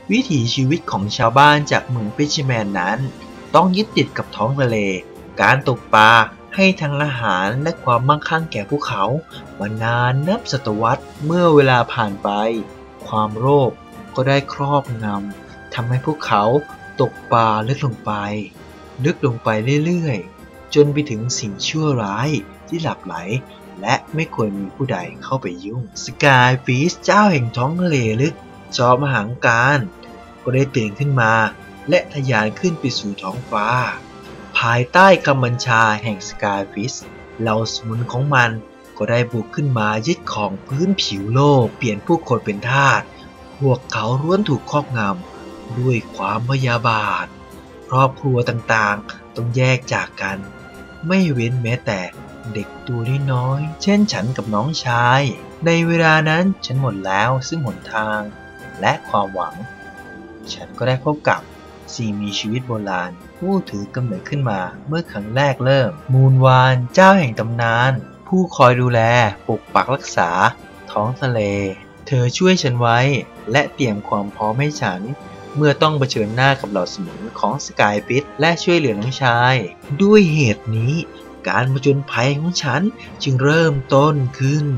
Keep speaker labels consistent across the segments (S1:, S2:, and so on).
S1: วิถีชีวิตของชาวบ้านจากเมืองฟิชแมนนั้นต้องยึดติดกับท้องทะเลการตกปลาให้ทั้งอาหารและความมั่งคั่งแก่พวกเขามานานนับศตวรรษเมื่อเวลาผ่านไปความโลภก็ได้ครอบงำทำให้พวกเขาตกปลาลึกลงไปเรื่อยๆจนไปถึงสิ่งชั่วร้ายที่หลับไหลและไม่ควรมีผู้ใดเข้าไปยุ่งสกายฟิชเจ้าแห่งท้องทะเลลึกจอมหางการก็ได้ตื่นขึ้นมาและทะยานขึ้นไปสู่ท้องฟ้าภายใต้คำบัญชาแห่งสกายฟิชเหล่าสมุนของมันก็ได้บุกขึ้นมายึดของพื้นผิวโลกเปลี่ยนผู้คนเป็นทาสพวกเขาล้วนถูกครอบงำด้วยความพยาบาทครอบครัวต่างๆต้องแยกจากกันไม่เว้นแม้แต่เด็กตัวน้อยๆเช่นฉันกับน้องชายในเวลานั้นฉันหมดแล้วซึ่งหนทางและความหวังฉันก็ได้พบกับสิ่งมีชีวิตโบราณผู้ถือกำเนิดขึ้นมาเมื่อครั้งแรกเริ่มมูนวานเจ้าแห่งตำนานผู้คอยดูแลปกปักรักษาท้องทะเลเธอช่วยฉันไว้และเตรียมความพร้อมให้ฉันเมื่อต้องเผชิญหน้ากับเหล่าสมุนของสกายฟิชและช่วยเหลือน้องชายด้วยเหตุนี้การผจญภัยของฉันจึงเริ่มต้นขึ้น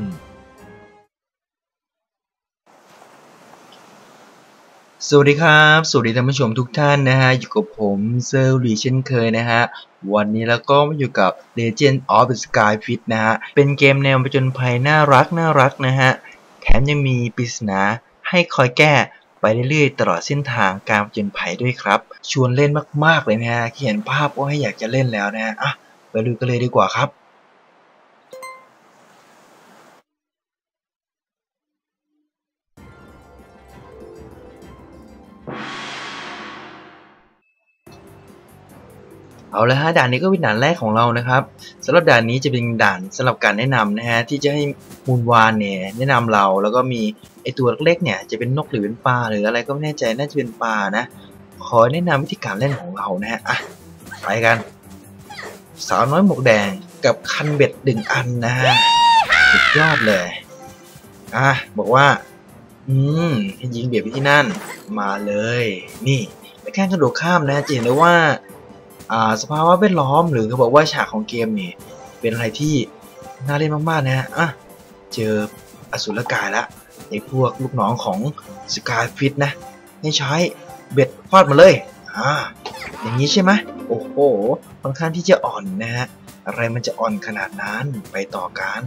S1: สวัสดีครับสวัสดีท่านผู้ชมทุกท่านนะฮะอยู่กับผมเซอร์รีเช่นเคยนะฮะวันนี้แล้วก็มาอยู่กับ Legend of the Skyfish นะฮะเป็นเกมแนวผจญภัยน่ารักนะฮะแถมยังมีปริศนาให้คอยแก้ไปเรื่อยๆตลอดเส้นทางการผจญภัยด้วยครับชวนเล่นมากๆเลยนะฮะเห็นภาพก็ให้อยากจะเล่นแล้วนะฮะไปดูกันเลยดีกว่าครับเอาละฮะด่านนี้ก็เป็นด่านแรกของเรานะครับสำหรับด่านนี้จะเป็นด่านสำหรับการแนะนำนะฮะที่จะให้มูนวานเนี่ยแนะนำเราแล้วก็มีไอตัวเล็กๆเนี่ยจะเป็นนกหรือเป็นปลาหรืออะไรก็ไม่แน่ใจน่าจะเป็นปลานะขอแนะนำวิธีการเล่นของเรานะฮะไปกันสาวน้อยหมวกแดงกับคันเบ็ด1 อันนะฮะสุดยอดเลยบอกว่าให้ยิงเบ็ดไปที่นั่นมาเลยนี่ไม่แค่กระโดดข้ามนะจะเห็นเลยว่าสภาวะแวดล้อมหรือเขาบอกว่าฉากของเกมนี่เป็นอะไรที่น่าเล่นมากๆนะฮะเจออสุรกายแล้วไอ้พวกลูกน้องของสกายฟิชนะให้ใช้เบ็ดฟาดมาเลยอย่างนี้ใช่ไหมโอ้โหค่อนข้างที่จะอ่อนนะฮะอะไรมันจะอ่อนขนาดนั้นไปต่อกัน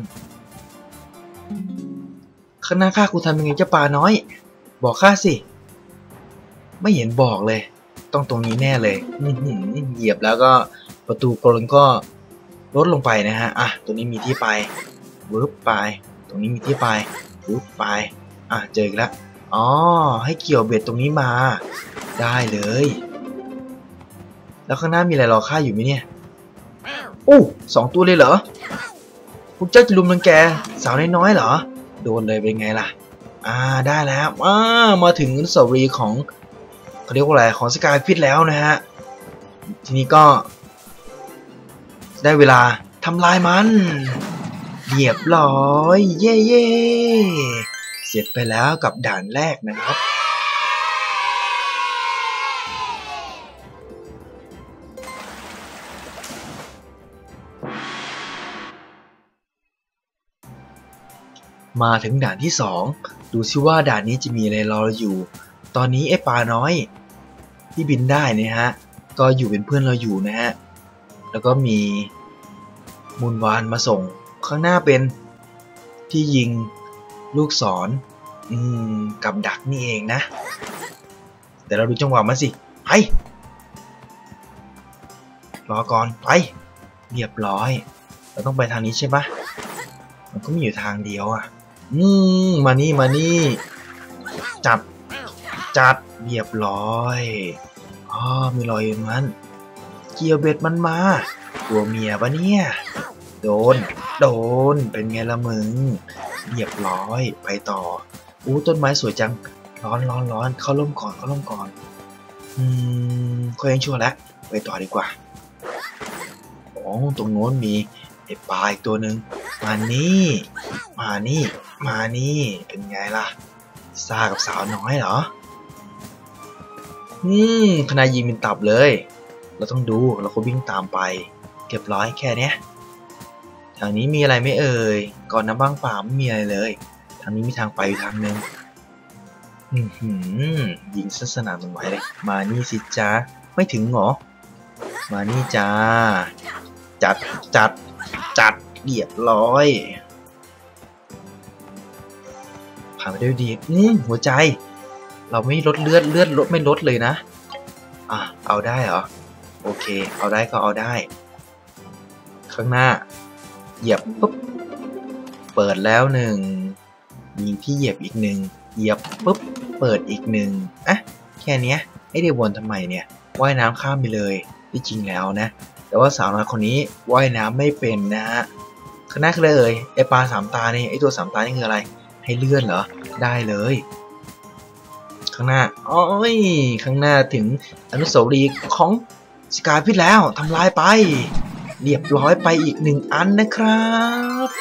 S1: ข้างหน้าข้ากูทำยังไงเจ้าปลาน้อยบอกข้าสิไม่เห็นบอกเลยต้องตรงนี้แน่เลยเหยียบแล้วก็ประตูกรงก็ลดลงไปนะฮะตรงนี้มีที่ไปวึบไปตรงนี้มีที่ไปวึบไปเจออีกแล้วให้เกี่ยวเบ็ดตรงนี้มาได้เลยแล้วข้างหน้ามีอะไรรอข้าอยู่ไหมเนี่ย2 ตัวเลยเหรอพวกเจ้าจะลุมรังแกสาวน้อยๆเหรอโดนเลยเป็นไงล่ะได้แล้วมาถึงอนุสาวรีย์ของเขาเรียกว่าอะไรของสกายฟิชแล้วนะฮะทีนี้ก็ได้เวลาทำลายมันเรียบร้อยเย่เสร็จไปแล้วกับด่านแรกนะครับมาถึงด่านที่2ดูซิว่าด่านนี้จะมีอะไรรอเราอยู่ตอนนี้ไอ้ปลาน้อยที่บินได้นะฮะก็อยู่เป็นเพื่อนเราอยู่นะฮะแล้วก็มีมูนวานมาส่งข้างหน้าเป็นที่ยิงลูกศรกับดักนี่เองนะแต่เราดูจังหวะมาสิไปรอก่อนไปเรียบร้อยเราต้องไปทางนี้ใช่ปะมันก็มีอยู่ทางเดียวมานี่จัดเรียบร้อยมีรอยมันเกี่ยวเบ็ดมันมาตัวเมียปะเนี่ยโดนเป็นไงละมึงเรียบร้อยไปต่อต้นไม้สวยจังร้อนเข้าร่มก่อนค่อยยังชั่วแล้วไปต่อดีกว่าตรงโน้นมีไอ้ปลาอีกตัวหนึ่งมานี่เป็นไงล่ะซ่ากับสาวน้อยเหรอคณะยิงเป็นตับเลย เราต้องดูเราก็วิ่งตามไปเรียบร้อยแค่เนี้ยทางนี้มีอะไรไม่เอ่ยก่อนน้ำบ้างป่าไม่มีอะไรเลยทางนี้มีทางไปทางนึงยิงซะสนานตรงไหนเลยมานี่สิจ้าไม่ถึงหรอมานี่จ้าจัดเรียบร้อยผ่านไปด้วยดีหัวใจเราไม่ลดเลือดลดไม่ลดเลยนะเอาได้เหรอโอเคเอาได้ก็เอาได้ข้างหน้าเหยียบปุ๊บเปิดแล้วหนึ่งมีที่เหยียบอีกหนึ่งเหยียบปุ๊บเปิดอีกหนึ่งแค่นี้ให้ได้วนทำไมเนี่ยว่ายน้ำข้ามไปเลยที่จริงแล้วนะแต่ว่าสาวน้อยคนนี้ว่ายน้ำไม่เป็นนะฮะข้างหน้าคืออะไรเอ่ยไอปลาสามตานี่ไอตัวสามตานี่คืออะไรให้เลื่อนเหรอได้เลยข้างหน้าข้างหน้าถึงอนุสาวรีย์ของสกายพิษแล้วทำลายไปเรียบร้อยไปอีกหนึ่งอันนะครับ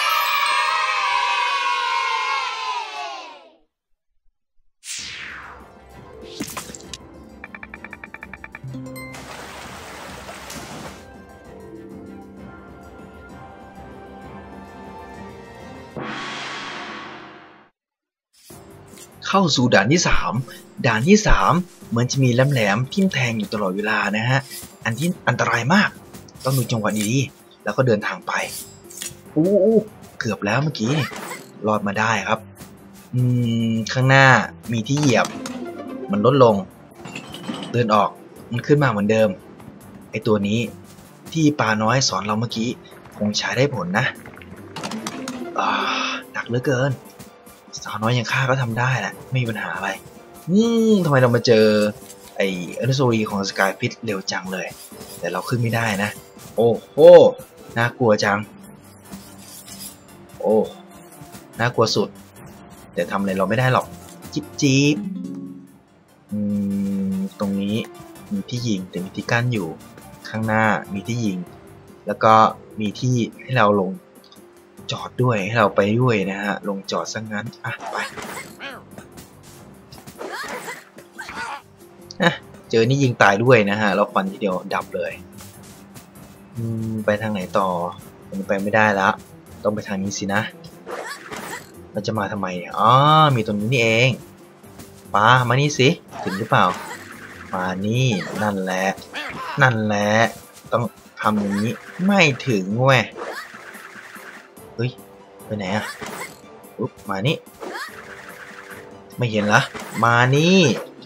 S1: เข้าสู่ด่านที่3เหมือนจะมีแหลมทิ่มแทงอยู่ตลอดเวลานะฮะอันที่อันตรายมากต้องดูจังหวะดีๆแล้วก็เดินทางไปเกือบแล้วเมื่อกี้รอดมาได้ครับข้างหน้ามีที่เหยียบมันลดลงเดินออกมันขึ้นมาเหมือนเดิมไอตัวนี้ที่ปลาน้อยสอนเราเมื่อกี้คงใช้ได้ผลนะหนักเหลือเกินสาวน้อยยังฆ่าก็ทำได้แหละไม่มีปัญหาอะไรทำไมเรามาเจอไออนุสาวรีย์ของสกายพิษเร็วจังเลยแต่เราขึ้นไม่ได้นะโอ้โหน่ากลัวจังโอ้น่ากลัวสุดแต่ทำอะไรเราไม่ได้หรอกจิ๊บตรงนี้มีที่ยิงแต่มีที่กั้นอยู่ข้างหน้ามีที่ยิงแล้วก็มีที่ให้เราลงจอดด้วยให้เราไปด้วยนะฮะลงจอดซะงั้นไปเจอนี่ยิงตายด้วยนะฮะเราฟันทีเดียวดับเลยไปทางไหนต่อมันไปไม่ได้แล้วต้องไปทางนี้สินะเราจะมาทำไมมีตรงนี้นี่เองมานี่สิถึงหรือเปล่ามานี่นั่นแหละต้องทำอย่างนี้ไม่ถึงเว้ยเฮ้ยไปไหนมานี่ไม่เห็นละมานี่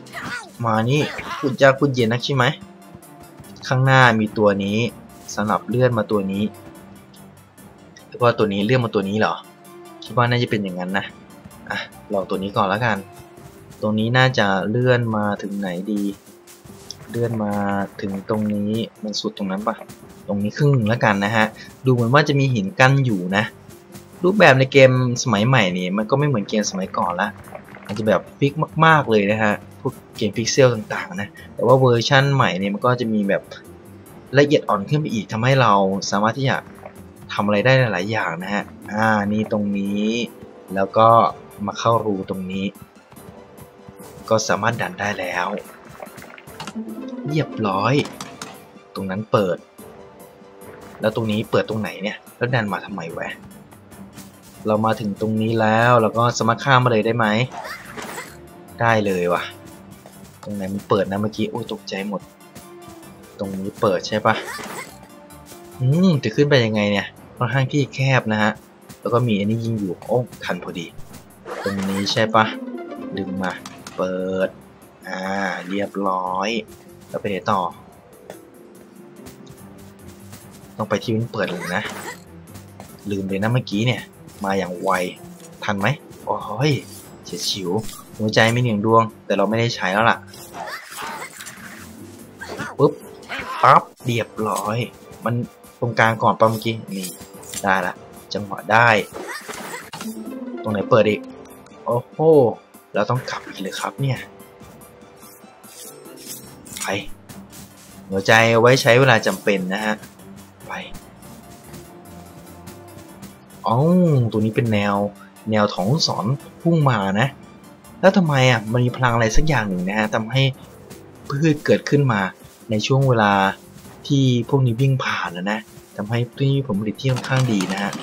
S1: คุณเย็นนักใช่ไหมข้างหน้ามีตัวนี้สำหรับเลื่อนมาตัวนี้หรือว่าตัวนี้เลื่อนมาตัวนี้เหรอคิดว่าน่าจะเป็นอย่างนั้นนะลองตัวนี้ก่อนแล้วกันตรงนี้น่าจะเลื่อนมาถึงไหนดีเลื่อนมาถึงตรงนี้มันสุดตรงนั้นปะตรงนี้ครึ่งแล้วกันนะฮะดูเหมือนว่าจะมีหินกั้นอยู่นะรูปแบบในเกมสมัยใหม่นี่มันก็ไม่เหมือนเกมสมัยก่อนละมันจะแบบฟิกมากๆเลยนะฮะพวกเกมพิกเซลต่างๆนะแต่ว่าเวอร์ชั่นใหม่เนี่ยมันก็จะมีแบบละเอียดอ่อนขึ้นไปอีกทำให้เราสามารถที่จะทำอะไรได้หลายอย่างนะฮะนี่ตรงนี้แล้วก็มาเข้ารูตรงนี้ก็สามารถดันได้แล้วเรียบร้อยตรงนั้นเปิดแล้วตรงนี้เปิดตรงไหนเนี่ยแล้วดันมาทำไมวะเรามาถึงตรงนี้แล้วเราก็สามารถข้ามมาเลยได้ไหมได้เลยว่ะตรงไหนมันเปิดนะเมื่อกี้โอ้ตกใจหมดตรงนี้เปิดใช่ปะจะขึ้นไปยังไงเนี่ยค่อนข้างที่แคบนะฮะแล้วก็มีอันนี้ยิงอยู่ทันพอดีตรงนี้ใช่ปะดึงมาเปิดเรียบร้อยแล้วไปไหนต่อต้องไปที่มันเปิดเลยนะลืมเลยนะเมื่อกี้เนี่ยมาอย่างไวทันไหมโอ้ยเฉียดฉิวหัวใจไม่1 ดวงแต่เราไม่ได้ใช้แล้วล่ะปุ๊บปั๊บเรียบร้อยมันตรงกลางก่อนปั๊มเมื่อกี้นี่ได้ละจังหวะได้ตรงไหนเปิดอีกโอ้โหเราต้องกลับอีกเลยครับเนี่ยไปหัวใจไว้ใช้เวลาจำเป็นนะฮะไปตัวนี้เป็นแนวของสอนพุ่งมานะแล้วทำไมมันมีพลังอะไรสักอย่างหนึ่งนะฮะทำให้พืชเกิดขึ้นมาในช่วงเวลาที่พวกนี้วิ่งผ่านนะทำให้ที่ผลผลิตที่ค่อนข้างดีนะฮะ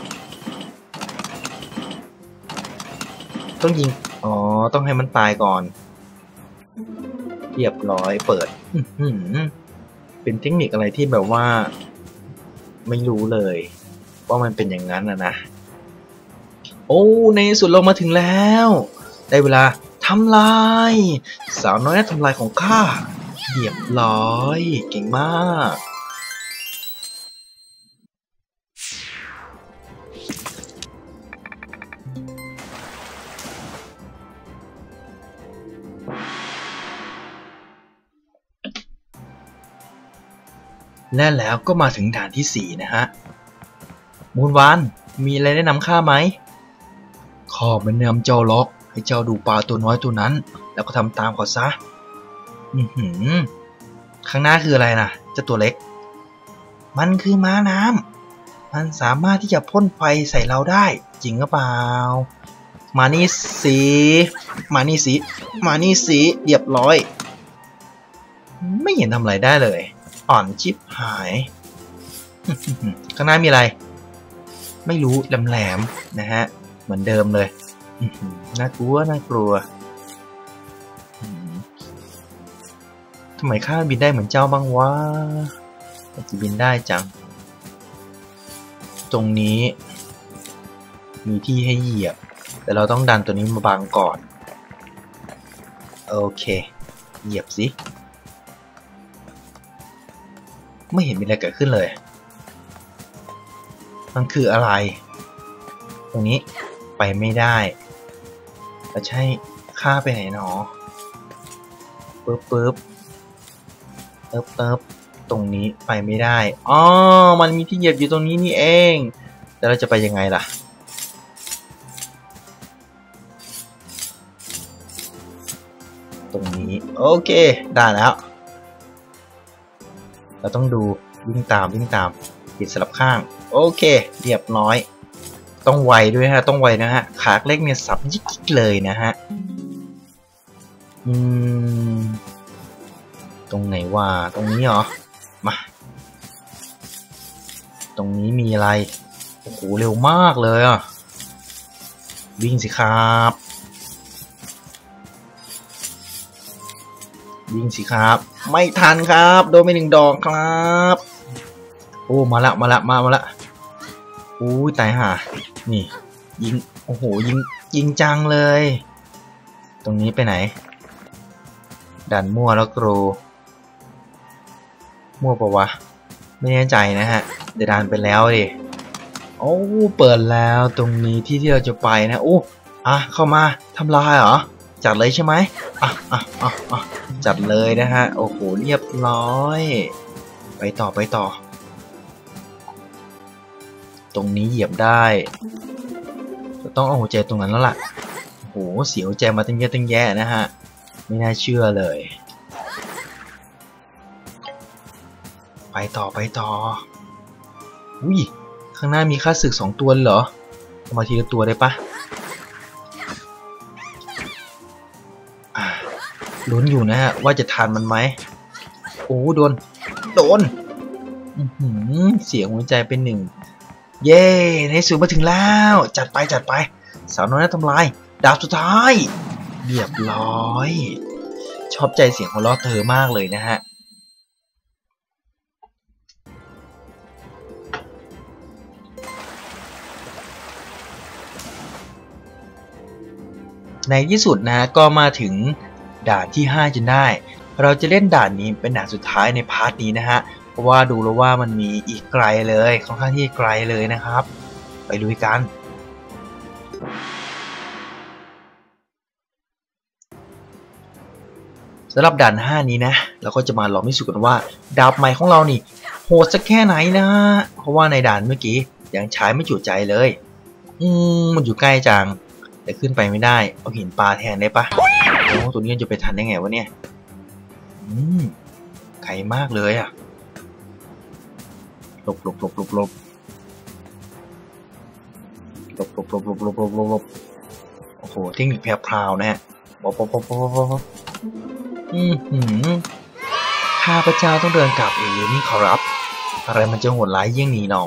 S1: ต้องยิงต้องให้มันตายก่อนเรียบร้อยเปิดเป็นเทคนิคอะไรที่แบบว่าไม่รู้เลยว่ามันเป็นอย่างนั้นนะโอ้ในสุดลงมาถึงแล้วได้เวลาทำลายสาวน้อยนักทำลายของข้าเรียบร้อยเก่งมากและแล้วก็มาถึงด่านที่4นะฮะมูนวานมีอะไรแนะนำข้าไหมข้าไม่แนะนำเจ้าล็อกให้เจ้าดูปลาตัวน้อยตัวนั้นแล้วก็ทำตามเขาซะข้างหน้าคืออะไรนะเจ้าตัวเล็กมันคือม้าน้ำมันสามารถที่จะพ่นไฟใส่เราได้จริงหรือเปล่ามานี่สิมานี่สิมานี่สิเรียบร้อยไม่เห็นทำอะไรได้เลยอ่อนชิบหายข้างหน้ามีอะไรไม่รู้แหลมๆนะฮะเหมือนเดิมเลยน่ากลัวน่ากลัวทำไมข้าบินได้เหมือนเจ้าบ้างวะจะบินได้จังตรงนี้มีที่ให้เหยียบแต่เราต้องดันตัวนี้มาบังก่อนโอเคเหยียบสิไม่เห็นมีอะไรเกิดขึ้นเลยมันคืออะไรตรงนี้ไปไม่ได้แล้วใช่ข้าไปไหนหนอปึ๊บตรงนี้ไปไม่ได้อ๋อมันมีที่เหยียบอยู่ตรงนี้นี่เองแล้วเราจะไปยังไงล่ะตรงนี้โอเคได้แล้วเราต้องดูวิ่งตามปิดสลับข้างโอเคเรียบร้อยต้องไวด้วยฮะต้องไวนะฮะขาเล็กเนี่ยสับยิกเลยนะฮะตรงไหนว่าตรงนี้เหรอมาตรงนี้มีอะไรโอ้โหเร็วมากเลยอ่ะวิ่งสิครับวิ่งสิครับไม่ทันครับโดนไป1 ดอกครับโอ้มาละอู้ตายห่านี่ยิงโอ้โหยิงจังเลยตรงนี้ไปไหนดันมั่วแล้วครูมั่วปะวะไม่แน่ใจนะฮะเดี๋ยวดันไปแล้วดิโอ้เปิดแล้วตรงนี้ที่เราจะไปนะโอ้เข้ามาทำลายเหรอจัดเลยใช่ไหมจัดเลยนะฮะโอ้โหเรียบร้อยไปต่อตรงนี้เหยียบได้จะต้องเอาหัวใจตรงนั้นแล้วล่ะโอ้โหเสียหัวใจมาตั้งเยอะตั้งแยะนะฮะไม่น่าเชื่อเลยไปต่ออุ้ยข้างหน้ามีค่าศึก2 ตัวเหรอเอามาทีละตัวได้ปะลุ้นอยู่นะฮะว่าจะทานมันไหมโอ้โดนเสียหัวใจเป็น1เย้ในสุดมาถึงแล้วจัดไปสาวน้อยนักทำลายดาบสุดท้ายเรียบร้อยชอบใจเสียงของล้อเธอมากเลยนะฮะในที่สุดนะก็มาถึงด่านที่5จนได้เราจะเล่นด่านนี้เป็นด่านสุดท้ายในพาร์ทนี้นะฮะเพราะว่าดูแล้วว่ามันมีอีกไกลเลยค่อนข้างที่ไกลเลยนะครับไปลุยกันสำหรับด่าน5นี้นะเราก็จะมาลองพิสูจน์กันว่าดาบใหม่ของเรานี่โหดสักแค่ไหนนะเพราะว่าในด่านเมื่อกี้ยังใช้ไม่จุใจเลยมันอยู่ใกล้จังแต่ขึ้นไปไม่ได้เอาหินปลาแทนได้ปะโอ้ตัวนี้จะไปทันได้ไงวะเนี่ยไกลมากเลยอะหลบโอ้โหเทคนิคแพรวๆนะฮะข้าพเจ้าต้องเดินกลับเองนี่ขอรับ อะไรมันจะโหดร้ายเยี่ยงนี้หนอ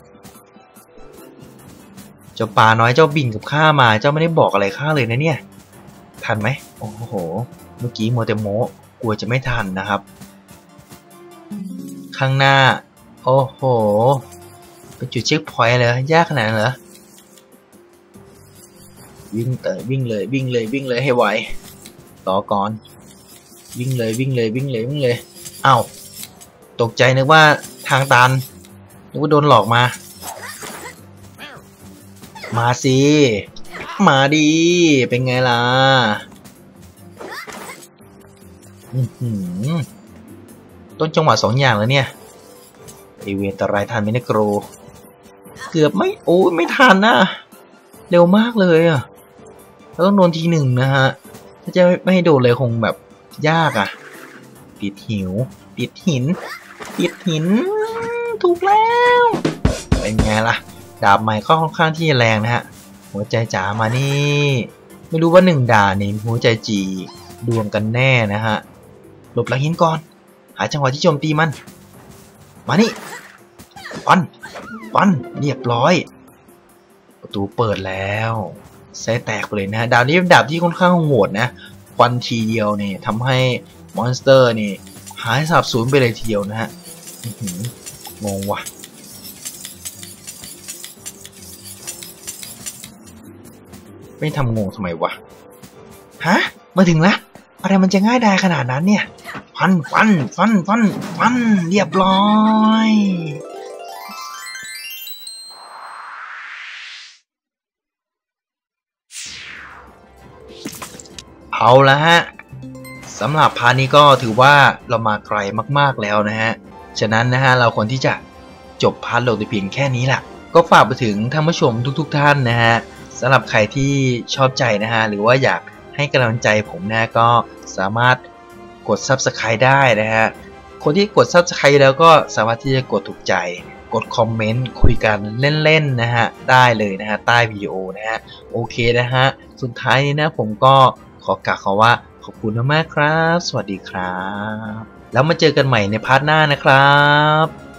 S1: เจ้าป่าน้อยเจ้าบินกับข้ามาเจ้าไม่ได้บอกอะไรข้าเลยนะเนี่ยทันไหมโอ้โหเมื่อกี้มัวแต่โม้กลัวจะไม่ทันนะครับข้างหน้าโอ้โหเป็นจุดเช็คพอยต์เลยยากขนาดนั้นเหรอวิ่งวิ่งเลยวิ่งเลยวิ่งเลยให้ไวต่อก่อนวิ่งเลยวิ่งเลยวิ่งเลยวิ่งเลยอ้าวตกใจนึกว่าทางตันนึกว่าโดนหลอกมามาสิมาดีเป็นไงล่ะต้นจังหวะ2 อย่างแล้วเนี่ยไอเวตรายทันไหมเนี่ยโกรเกือบไม่โอ้ยไม่ทันนะเร็วมากเลยอ่ะแล้วต้องโดนที 1นะฮะถ้าจะไม่ให้โดนเลยคงแบบยากอ่ะติดหิวติดหินติดหินถูกแล้วเป็นไงล่ะดาบใหม่ก็ค่อนข้างที่จะแรงนะฮะหัวใจจ๋ามานี่ไม่รู้ว่า1 ด่านนี่หัวใจจีดวงกันแน่นะฮะหลบหลังหินก่อนหาจังหวะที่โจมตีมันมานี่ฟันเรียบร้อยประตูเปิดแล้วไส้แตกไปเลยนะดาบนี้เป็นดาบที่ค่อนข้างโหดนะควันทีเดียวเนี่ยทำให้มอนสเตอร์นี่หายสาบสูญไปเลยทีเดียวนะฮะงงว่ะไม่ทำงงทำไมวะฮะมาถึงแล้วอะไรมันจะง่ายดายขนาดนั้นเนี่ยฟันเรียบร้อยเอาละฮะสำหรับพาร์ทนี้ก็ถือว่าเรามาไกลมากๆแล้วนะฮะฉะนั้นนะฮะเราควรที่จะจบพาร์ทโหลดแต่เพียงแค่นี้แหละก็ฝากไปถึงท่านผู้ชมทุกท่านนะฮะสำหรับใครที่ชอบใจนะฮะหรือว่าอยากให้กำลังใจผมนะก็สามารถกด Subscribe ได้นะฮะคนที่กด Subscribe แล้วก็สามารถที่จะกดถูกใจกดคอมเมนต์คุยกันเล่นๆนะฮะได้เลยนะฮะใต้วิดีโอนะฮะโอเคนะฮะสุดท้ายนี้นะผมก็ขอกล่าวว่าขอบคุณมากครับสวัสดีครับแล้วมาเจอกันใหม่ในพาร์ทหน้านะครับ